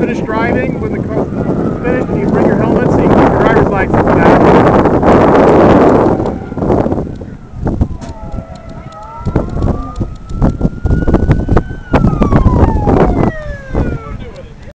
finish driving, when the course is finished, and you bring your helmet so you can get your driver's license back.